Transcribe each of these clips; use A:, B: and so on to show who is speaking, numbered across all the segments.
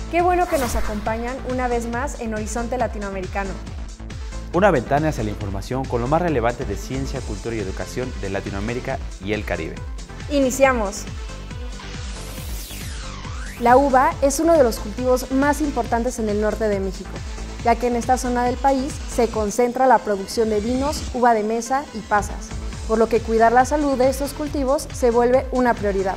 A: Qué bueno que nos acompañan una vez más en Horizonte Latinoamericano.
B: Una ventana hacia la información con lo más relevante de ciencia, cultura y educación de Latinoamérica y el Caribe.
A: Iniciamos. La uva es uno de los cultivos más importantes en el norte de México, ya que en esta zona del país se concentra la producción de vinos, uva de mesa y pasas, por lo que cuidar la salud de estos cultivos se vuelve una prioridad.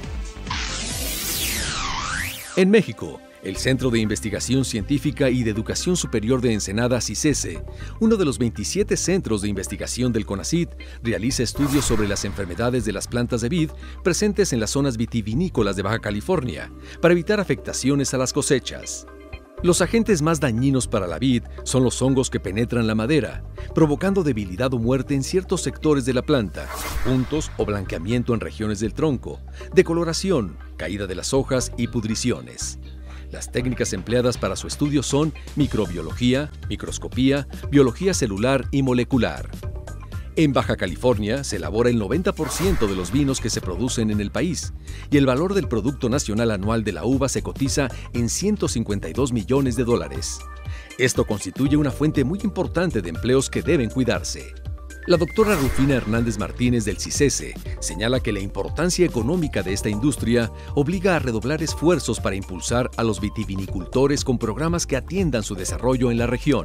C: En México, el Centro de Investigación Científica y de Educación Superior de Ensenada, CICESE, uno de los 27 centros de investigación del CONACYT, realiza estudios sobre las enfermedades de las plantas de vid presentes en las zonas vitivinícolas de Baja California, para evitar afectaciones a las cosechas. Los agentes más dañinos para la vid son los hongos que penetran la madera, provocando debilidad o muerte en ciertos sectores de la planta, puntos o blanqueamiento en regiones del tronco, decoloración, caída de las hojas y pudriciones. Las técnicas empleadas para su estudio son microbiología, microscopía, biología celular y molecular. En Baja California se elabora el 90% de los vinos que se producen en el país y el valor del Producto Nacional Anual de la uva se cotiza en $152 millones. Esto constituye una fuente muy importante de empleos que deben cuidarse. La doctora Rufina Hernández Martínez del CICESE señala que la importancia económica de esta industria obliga a redoblar esfuerzos para impulsar a los vitivinicultores con programas que atiendan su desarrollo en la región.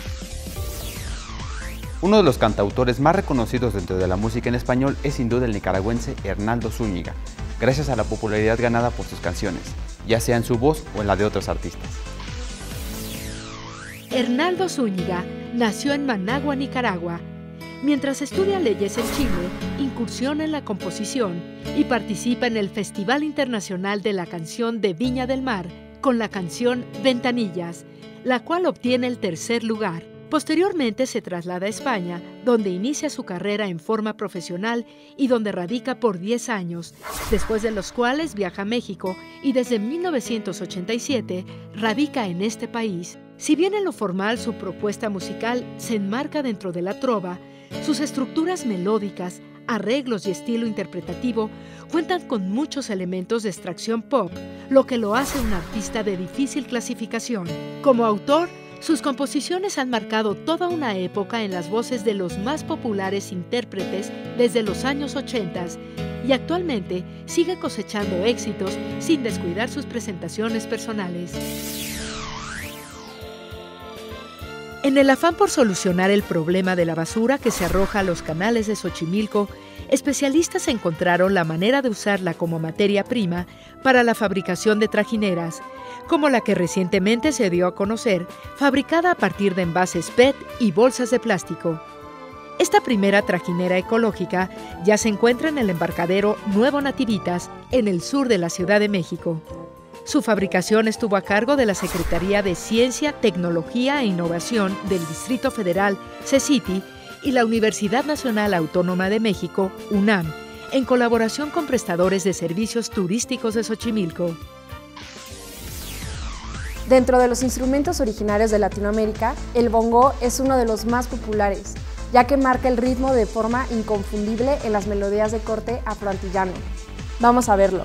B: Uno de los cantautores más reconocidos dentro de la música en español es sin duda el nicaragüense Hernaldo Zúñiga, gracias a la popularidad ganada por sus canciones, ya sea en su voz o en la de otros artistas.
D: Hernaldo Zúñiga nació en Managua, Nicaragua. Mientras estudia leyes en Chile, incursiona en la composición y participa en el Festival Internacional de la Canción de Viña del Mar con la canción Ventanillas, la cual obtiene el tercer lugar. Posteriormente se traslada a España, donde inicia su carrera en forma profesional y donde radica por 10 años, después de los cuales viaja a México y desde 1987 radica en este país. Si bien en lo formal su propuesta musical se enmarca dentro de la trova, sus estructuras melódicas, arreglos y estilo interpretativo cuentan con muchos elementos de extracción pop, lo que lo hace un artista de difícil clasificación. Como autor, sus composiciones han marcado toda una época en las voces de los más populares intérpretes desde los años 80 y actualmente sigue cosechando éxitos sin descuidar sus presentaciones personales. En el afán por solucionar el problema de la basura que se arroja a los canales de Xochimilco, especialistas encontraron la manera de usarla como materia prima para la fabricación de trajineras, como la que recientemente se dio a conocer, fabricada a partir de envases PET y bolsas de plástico. Esta primera trajinera ecológica ya se encuentra en el embarcadero Nuevo Nativitas, en el sur de la Ciudad de México. Su fabricación estuvo a cargo de la Secretaría de Ciencia, Tecnología e Innovación del Distrito Federal, CECITI, y la Universidad Nacional Autónoma de México, UNAM, en colaboración con prestadores de servicios turísticos de Xochimilco.
A: Dentro de los instrumentos originarios de Latinoamérica, el bongo es uno de los más populares, ya que marca el ritmo de forma inconfundible en las melodías de corte afroantillano. Vamos a verlo.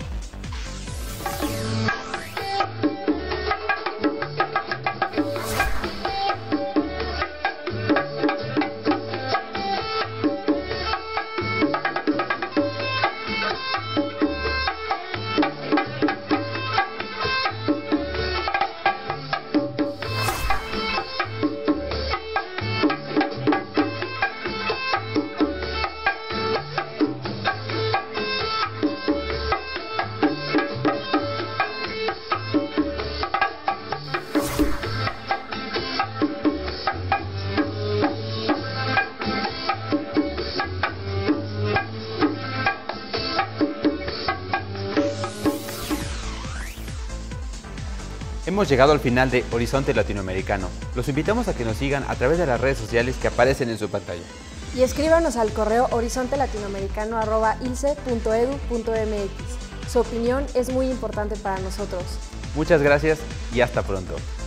B: Hemos llegado al final de Horizonte Latinoamericano. Los invitamos a que nos sigan a través de las redes sociales que aparecen en su pantalla.
A: Y escríbanos al correo horizontelatinoamericano@ilce.edu.mx. Su opinión es muy importante para nosotros.
B: Muchas gracias y hasta pronto.